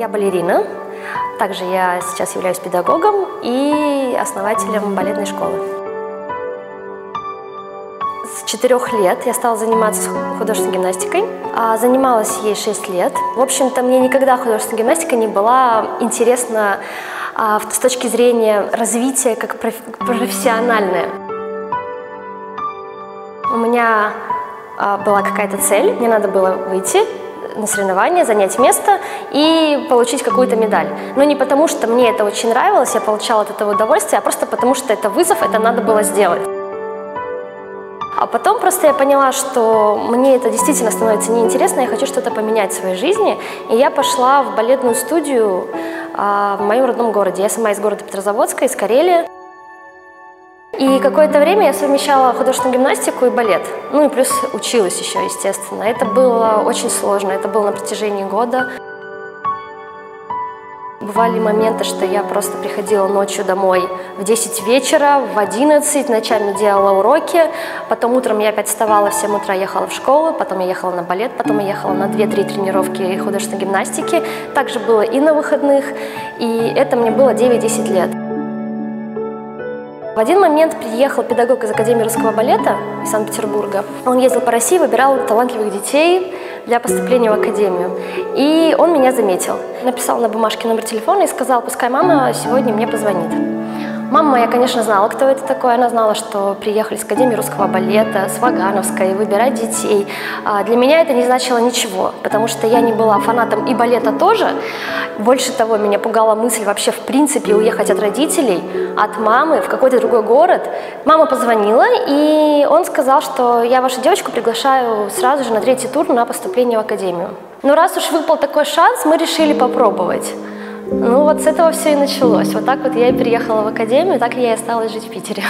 Я балерина, также я сейчас являюсь педагогом и основателем балетной школы. С 4 лет я стала заниматься художественной гимнастикой. Занималась ей 6 лет. В общем-то, мне никогда художественная гимнастика не была интересна с точки зрения развития как профессиональная. У меня была какая-то цель, мне надо было выйти на соревнования, занять место и получить какую-то медаль. Но не потому, что мне это очень нравилось, я получала от этого удовольствие, а просто потому, что это вызов, это надо было сделать. А потом просто я поняла, что мне это действительно становится неинтересно, я хочу что-то поменять в своей жизни, и я пошла в балетную студию в моем родном городе. Я сама из города Петрозаводска, из Карелии. И какое-то время я совмещала художественную гимнастику и балет. Ну и плюс училась еще, естественно. Это было очень сложно, это было на протяжении года. Бывали моменты, что я просто приходила ночью домой в 10 вечера, в 11, ночами делала уроки. Потом утром я опять вставала, в 7 утра ехала в школу, потом я ехала на балет, потом я ехала на 2-3 тренировки художественной гимнастики. Также было и на выходных, и это мне было 9-10 лет. В один момент приехал педагог из Академии русского балета из Санкт-Петербурга. Он ездил по России, выбирал талантливых детей для поступления в академию. И он меня заметил. Написал на бумажке номер телефона и сказал: пускай мама сегодня мне позвонит. Мама моя, конечно, знала, кто это такой. Она знала, что приехали с Академии русского балета, с Вагановской, выбирать детей. Для меня это не значило ничего, потому что я не была фанатом и балета тоже. Больше того, меня пугала мысль вообще в принципе уехать от родителей, от мамы в какой-то другой город. Мама позвонила, и он сказал, что я вашу девочку приглашаю сразу же на 3-й тур на поступление в академию. Но раз уж выпал такой шанс, мы решили попробовать. Ну вот с этого все и началось. Вот так вот я и приехала в академию, так я и осталась жить в Питере.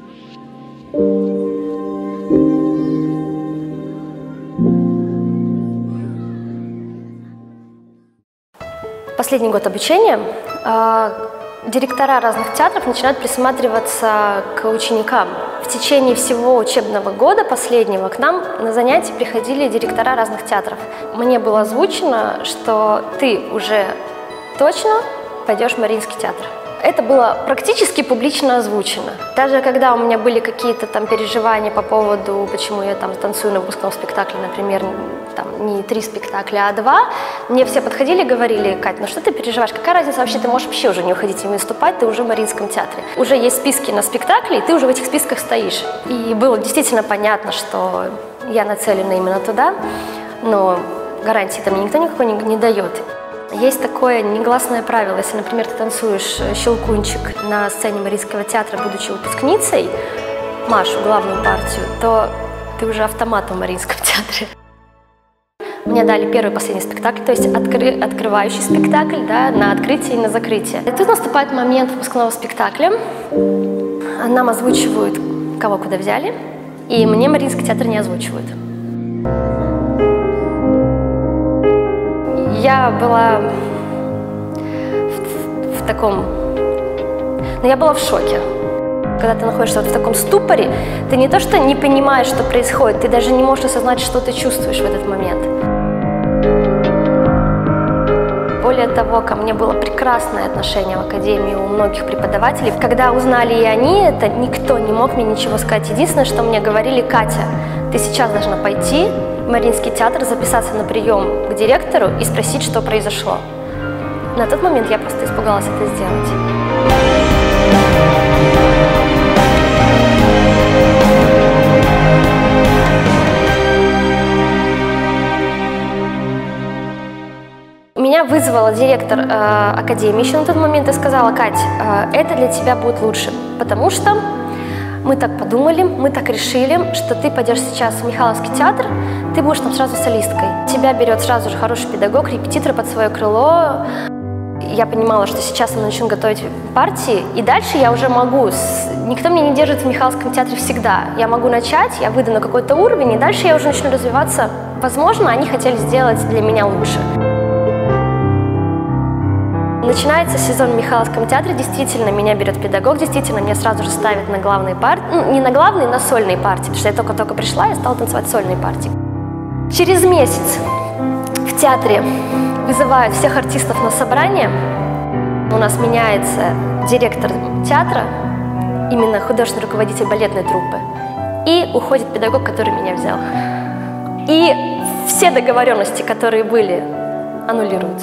Последний год обучения директора разных театров начинают присматриваться к ученикам. В течение всего учебного года последнего к нам на занятия приходили директора разных театров. Мне было озвучено, что ты уже точно пойдешь в Мариинский театр. Это было практически публично озвучено. Даже когда у меня были какие-то там переживания по поводу, почему я там танцую на выпускном спектакле, например, там не 3 спектакля, а 2, мне все подходили и говорили: Кать, ну что ты переживаешь? Какая разница вообще, ты можешь вообще уже не уходить и не выступать, ты уже в Мариинском театре. Уже есть списки на спектакли, и ты уже в этих списках стоишь. И было действительно понятно, что я нацелена именно туда, но гарантии там никто никакой не дает. Есть такое негласное правило: если, например, ты танцуешь щелкунчик на сцене Мариинского театра, будучи выпускницей, Машу, главную партию, то ты уже автоматом в Мариинском театре. Мне дали первый и последний спектакль, то есть открывающий спектакль, да, на открытие и на закрытие. И тут наступает момент выпускного спектакля. Нам озвучивают, кого куда взяли, и мне Мариинский театр не озвучивают. Я была в таком... Ну, я была в шоке. Когда ты находишься вот в таком ступоре, ты не то что не понимаешь, что происходит, ты даже не можешь осознать, что ты чувствуешь в этот момент. Более того, ко мне было прекрасное отношение в академии у многих преподавателей. Когда узнали и они это, никто не мог мне ничего сказать. Единственное, что мне говорили: Катя, ты сейчас должна пойти в Мариинский театр, записаться на прием к директору и спросить, что произошло. На тот момент я просто испугалась это сделать. Меня вызвала директор академии еще на тот момент и сказала: Кать, это для тебя будет лучше, потому что мы так подумали, мы так решили, что ты пойдешь сейчас в Михайловский театр, ты будешь там сразу солисткой. Тебя берет сразу же хороший педагог, репетитор под свое крыло. Я понимала, что сейчас я начну готовить партии, и дальше я уже могу. Никто меня не держит в Михайловском театре всегда. Я могу начать, я выйду на какой-то уровень, и дальше я уже начну развиваться. Возможно, они хотели сделать для меня лучше. Начинается сезон в Михайловском театре, действительно меня берет педагог, действительно меня сразу же ставят на главные партии, ну, не на главные, на сольные партии, потому что я только пришла, я стала танцевать сольные партии. Через месяц В театре вызывают всех артистов на собрание. У нас меняется директор театра, именно художественный руководитель балетной труппы, и уходит педагог, который меня взял. И все договоренности, которые были, аннулируются.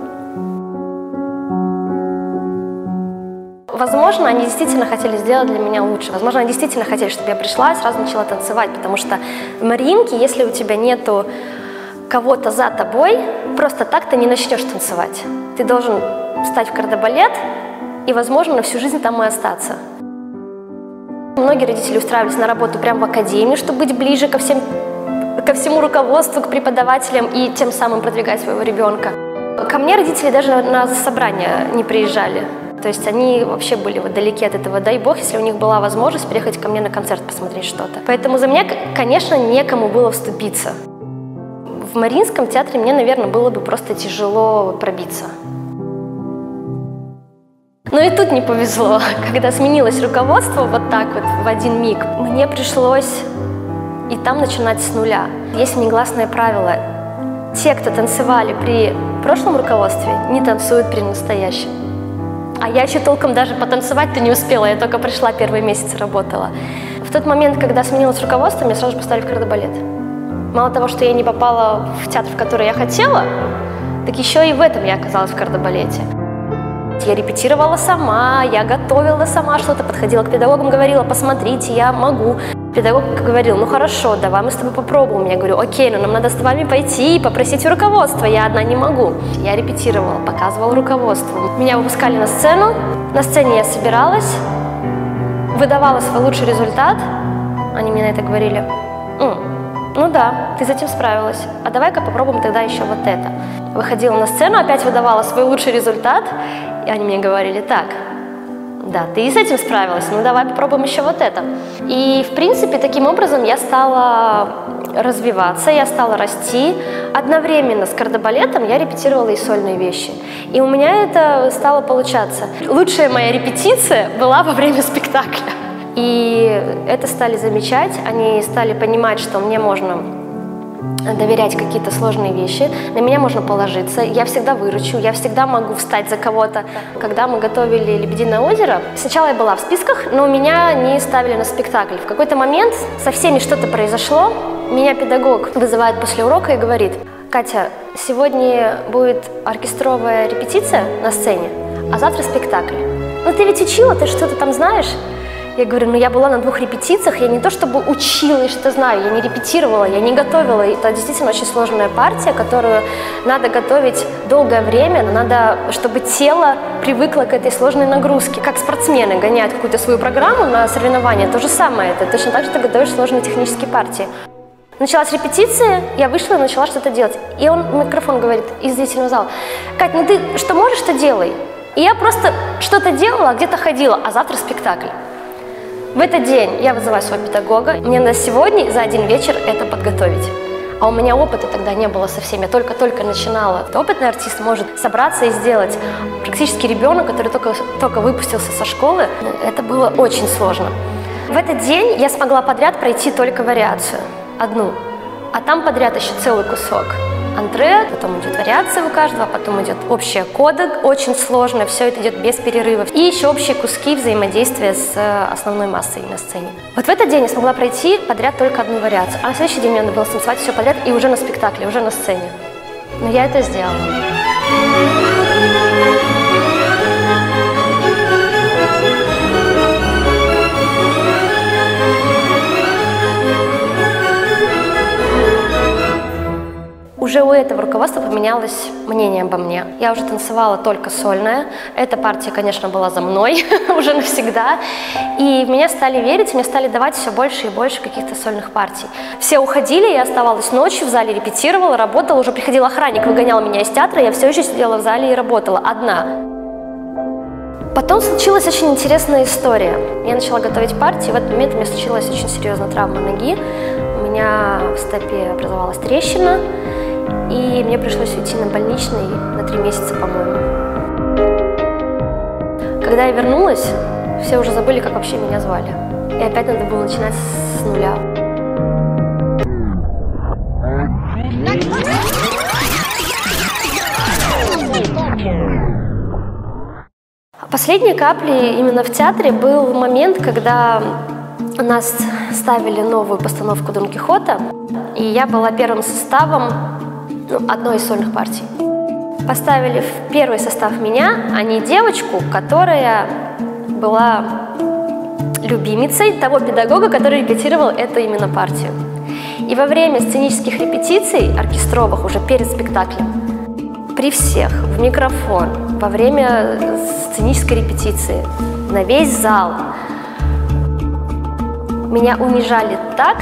Возможно, они действительно хотели сделать для меня лучше. Возможно, они действительно хотели, чтобы я пришла и сразу начала танцевать, потому что в Мариинке, если у тебя нету кого-то за тобой, просто так ты не начнешь танцевать. Ты должен встать в кардебалет и, возможно, на всю жизнь там и остаться. Многие родители устраивались на работу прямо в академии, чтобы быть ближе ко всему руководству, к преподавателям и тем самым продвигать своего ребенка. Ко мне родители даже на собрания не приезжали. То есть они вообще были далеки от этого. Дай бог, если у них была возможность приехать ко мне на концерт посмотреть что-то. Поэтому за меня, конечно, некому было вступиться. В Мариинском театре мне, наверное, было бы просто тяжело пробиться. Но и тут не повезло. Когда сменилось руководство вот так вот в один миг, мне пришлось и там начинать с нуля. Есть негласное правило. Те, кто танцевали при прошлом руководстве, не танцуют при настоящем. А я еще толком даже потанцевать-то не успела, я только пришла, первый месяц работала. В тот момент, когда сменилось руководство, меня сразу же поставили в кардебалет. Мало того, что я не попала в театр, в который я хотела, так еще и в этом я оказалась в кардебалете. Я репетировала сама, я готовила сама что-то, подходила к педагогам, говорила: посмотрите, я могу. Педагог говорил: ну хорошо, давай мы с тобой попробуем. Я говорю: окей, но нам надо с вами пойти и попросить у руководства, я одна не могу. Я репетировала, показывала руководству. Меня выпускали на сцену, на сцене я собиралась, выдавала свой лучший результат. Они мне на это говорили: ну да, ты с этим справилась, а давай-ка попробуем тогда еще вот это. Выходила на сцену, опять выдавала свой лучший результат, и они мне говорили: так, да, ты и с этим справилась, ну давай попробуем еще вот это. И, в принципе, таким образом я стала развиваться, я стала расти. Одновременно с кардебалетом я репетировала и сольные вещи. И у меня это стало получаться. Лучшая моя репетиция была во время спектакля. И это стали замечать, они стали понимать, что мне можно доверять какие-то сложные вещи, на меня можно положиться, я всегда выручу, я всегда могу встать за кого-то. Когда мы готовили «Лебединое озеро», сначала я была в списках, но меня не ставили на спектакль. В какой-то момент со всеми что-то произошло, меня педагог вызывает после урока и говорит: Катя, сегодня будет оркестровая репетиция на сцене, а завтра спектакль. Ну ты ведь учила, ты что-то там знаешь? Я говорю: ну я была на 2 репетициях, я не то чтобы учила и что знаю, я не репетировала, я не готовила. Это действительно очень сложная партия, которую надо готовить долгое время, надо, чтобы тело привыкло к этой сложной нагрузке. Как спортсмены гоняют какую-то свою программу на соревнования, то же самое, это точно так же ты готовишь сложные технические партии. Началась репетиция, я вышла и начала что-то делать. И он в микрофон говорит из зрительного зала: Кать, ну ты что можешь, что делай. И я просто что-то делала, где-то ходила, а завтра спектакль. В этот день я вызываю своего педагога, мне надо сегодня за один вечер это подготовить. А у меня опыта тогда не было совсем, я только-только начинала. Опытный артист может собраться и сделать. Практически ребенок, который только выпустился со школы, это было очень сложно. В этот день я смогла подряд пройти только вариацию, одну, а там подряд еще целый кусок. Антре, потом идет вариация у каждого, потом идет общая кода, очень сложно, все это идет без перерывов. И еще общие куски взаимодействия с основной массой на сцене. Вот в этот день я смогла пройти подряд только одну вариацию, а на следующий день мне надо было танцевать все подряд и уже на спектакле, уже на сцене. Но я это сделала. Уже у этого руководства поменялось мнение обо мне. Я уже танцевала только сольная. Эта партия, конечно, была за мной уже навсегда. И в меня стали верить, мне стали давать все больше и больше каких-то сольных партий. Все уходили, я оставалась ночью в зале, репетировала, работала. Уже приходил охранник, выгонял меня из театра, я все еще сидела в зале и работала одна. Потом случилась очень интересная история. Я начала готовить партии, и в этот момент у меня случилась очень серьезная травма ноги. У меня в стопе образовалась трещина. И мне пришлось уйти на больничный на 3 месяца, по-моему. Когда я вернулась, все уже забыли, как вообще меня звали. И опять надо было начинать с нуля. Последней каплей именно в театре был момент, когда у нас ставили новую постановку Дон Кихота, и я была первым составом одной из сольных партий. Поставили в первый состав меня, а не девочку, которая была любимицей того педагога, который репетировал эту именно партию. И во время сценических репетиций, оркестровых, уже перед спектаклем, при всех, в микрофон, во время сценической репетиции, на весь зал, меня унижали так,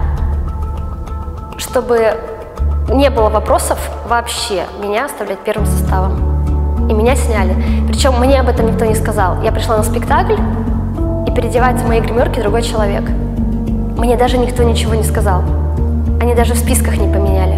чтобы не было вопросов вообще меня оставлять первым составом. И меня сняли. Причем мне об этом никто не сказал. Я пришла на спектакль, и переодевается в моей гримерке другой человек. Мне даже никто ничего не сказал. Они даже в списках не поменяли.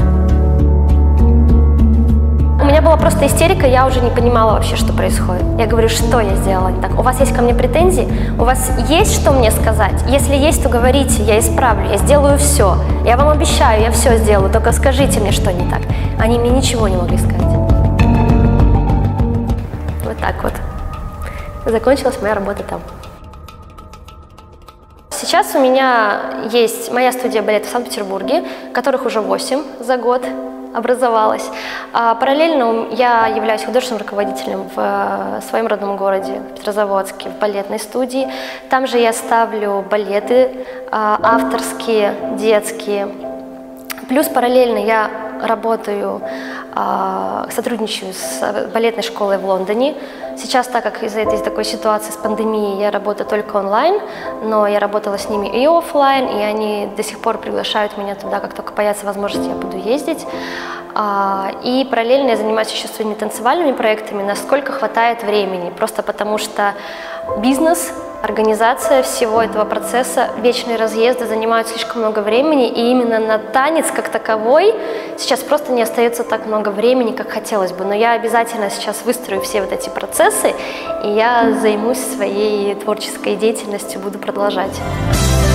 У меня была просто истерика, я уже не понимала вообще, что происходит. Я говорю, что я сделала не так? У вас есть ко мне претензии? У вас есть что мне сказать? Если есть, то говорите, я исправлю, я сделаю все. Я вам обещаю, я все сделаю, только скажите мне, что не так. Они мне ничего не могли сказать. Вот так вот. Закончилась моя работа там. Сейчас у меня есть моя студия балета в Санкт-Петербурге, которых уже 8 за год образовалась. Параллельно я являюсь художественным руководителем в своем родном городе, в Петрозаводске, в балетной студии. Там же я ставлю балеты авторские, детские. Плюс параллельно я работаю, сотрудничаю с балетной школой в Лондоне. Сейчас, так как из-за этой такой ситуации с пандемией, я работаю только онлайн, но я работала с ними и офлайн, и они до сих пор приглашают меня туда, как только появится возможность, я буду ездить. И параллельно я занимаюсь еще своими танцевальными проектами, насколько хватает времени, просто потому что бизнес, организация всего этого процесса, вечные разъезды занимают слишком много времени, и именно на танец как таковой сейчас просто не остается так много времени, как хотелось бы. Но я обязательно сейчас выстрою все вот эти процессы, и я займусь своей творческой деятельностью, буду продолжать.